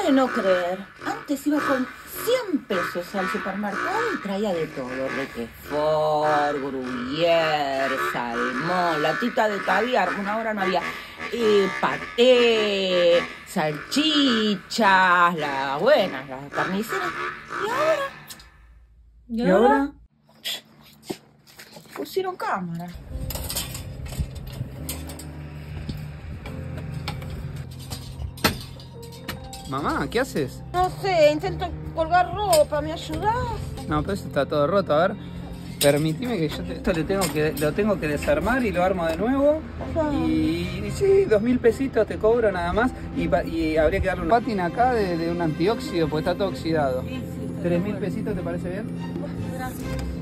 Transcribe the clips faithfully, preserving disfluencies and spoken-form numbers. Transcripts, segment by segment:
de no creer, antes iba con cien pesos al supermercado y traía de todo. Roquefort, gruyère, salmón, latita de caviar, una hora no había, eh, paté, salchichas, las buenas, las carniceras. ¿Y ahora? ¿Y, ¿Y ahora? ahora? Pusieron cámara. Mamá, ¿qué haces? No sé, intento colgar ropa, ¿me ayudás? No, pero eso está todo roto, a ver. Permitime que yo te, esto le tengo que, lo tengo que desarmar y lo armo de nuevo. Ah. Y, y sí, dos mil pesitos te cobro nada más. Y, y habría que darle una pátina acá de, de un antióxido, porque está todo oxidado. Sí, sí. ¿Tres mil pesitos te parece bien? Gracias.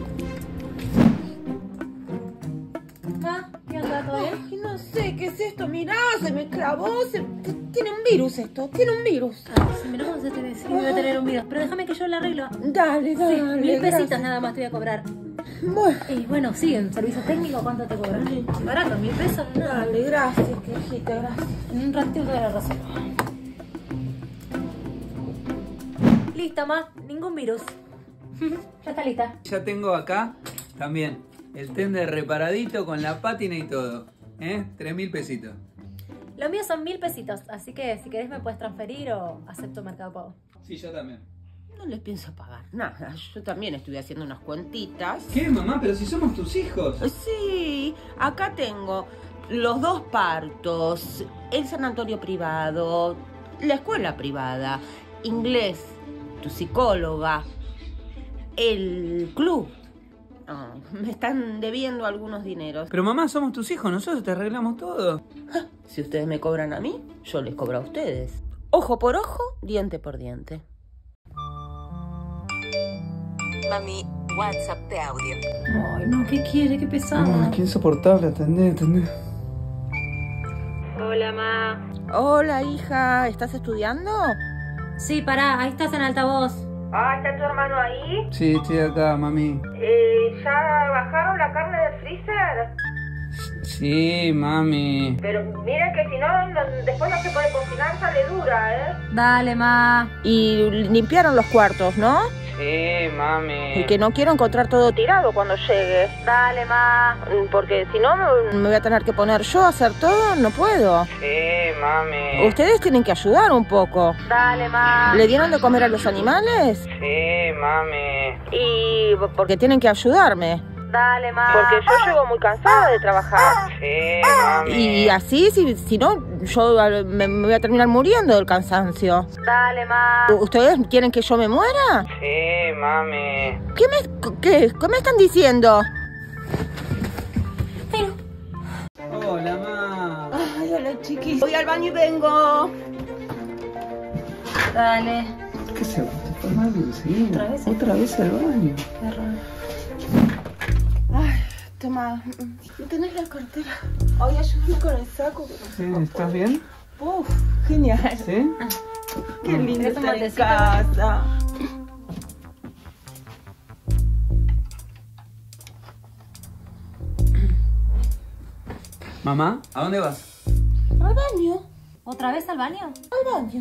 ¿Ah? ¿Qué onda, todo bien? Ay, no sé, ¿qué es esto? Mirá, se me clavó, se... tiene un virus esto, tiene un virus. Ay, si mirá cómo se te ve, sí, me voy a tener un virus. Pero déjame que yo lo arreglo. Dale, dale. Sí, mil pesitos nada más te voy a cobrar. Bueno. Y bueno, sí, en servicio técnico, ¿cuánto te cobran? Barato, mil pesos. Dale, gracias, querida, gracias. En un ratito te la razón. Lista, ma, ningún virus. Ya está lista. Ya tengo acá también el tender reparadito con la pátina y todo. ¿Eh? Tres mil pesitos. Lo mío son mil pesitos, así que si querés me puedes transferir o acepto Mercado Pago. Sí, yo también. No les pienso pagar nada. Yo también estuve haciendo unas cuentitas. ¿Qué, mamá? Pero si somos tus hijos. Sí, acá tengo los dos partos, el sanatorio privado, la escuela privada, inglés, tu psicóloga, el club. Oh, me están debiendo algunos dineros. Pero mamá, somos tus hijos, nosotros te arreglamos todo. Si ustedes me cobran a mí, yo les cobro a ustedes. Ojo por ojo, diente por diente. Mami, WhatsApp de audio. Ay, no, ¿qué quiere? Qué pesado. Ay, qué insoportable, atendé, atendé. Hola, ma. Hola, hija, ¿estás estudiando? Sí, pará, ahí estás en altavoz. Ah, ¿está tu hermano ahí? Sí, estoy acá, mami. Eh, ¿ya bajaron la carne del freezer? Sí, mami. Pero mira que si no, no, después no se puede cocinar, sale dura, ¿eh? Dale, ma. Y limpiaron los cuartos, ¿no? Sí, mami. Y que no quiero encontrar todo tirado cuando llegue. Dale, ma. Porque si no, me voy a tener que poner yo a hacer todo, no puedo. Sí, mami. Ustedes tienen que ayudar un poco. Dale, ma. ¿Le dieron de comer a los animales? Sí, mami. Y porque tienen que ayudarme. Dale, ma. Porque yo llego muy cansada de trabajar. Sí, mami. Y así, si, si no, yo me, me voy a terminar muriendo del cansancio. Dale, ma. ¿Ustedes quieren que yo me muera? Sí, mami. ¿Qué me, qué, qué me están diciendo? Hola, ma. Ay, hola, chiquis. Voy al baño y vengo. Dale. ¿Qué se va? ¿Te fue mal? Sí. ¿Otra vez? Otra vez al baño. Qué raro. Ay, toma. ¿No tenés la cartera? Ay, ayúdame con el saco. Sí, ¿estás bien? Uf, genial. ¿Sí? Qué lindo ¿Querés un estar en matecito? casa. Mamá, ¿a dónde vas? Al baño. ¿Otra vez al baño? Al baño.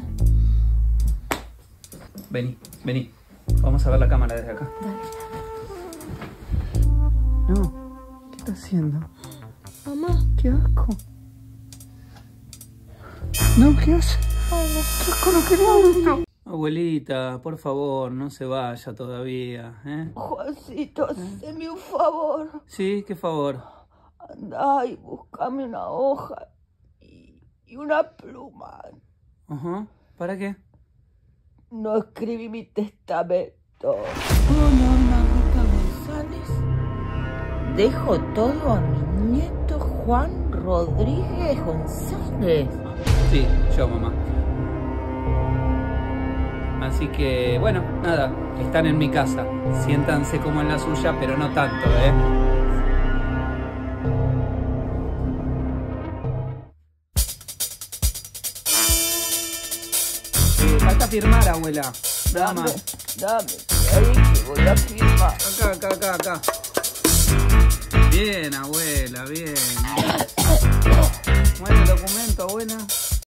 Vení, vení. Vamos a ver la cámara desde acá. Dale. No, ¿qué estás haciendo? Mamá. ¡Qué asco! No, ¿qué haces? Ay, no, qué asco, no quería esto. Abuelita, por favor, no se vaya todavía, ¿eh? Juancito, haceme un favor. Sí, ¿qué favor? Andá y buscame una hoja y, y una pluma. Ajá, ¿para qué? No escribí mi testamento. Oh, no, mamita González. Dejo todo a mi nieto Juan Rodríguez González. Sí, yo, mamá. Así que, bueno, nada, están en mi casa. Siéntanse como en la suya, pero no tanto, ¿eh? Eh, falta firmar, abuela. Nada Dame, más. dame, ahí que voy a firmar. Acá, acá, acá, acá. Bien, abuela, bien. Bueno, el documento, abuela.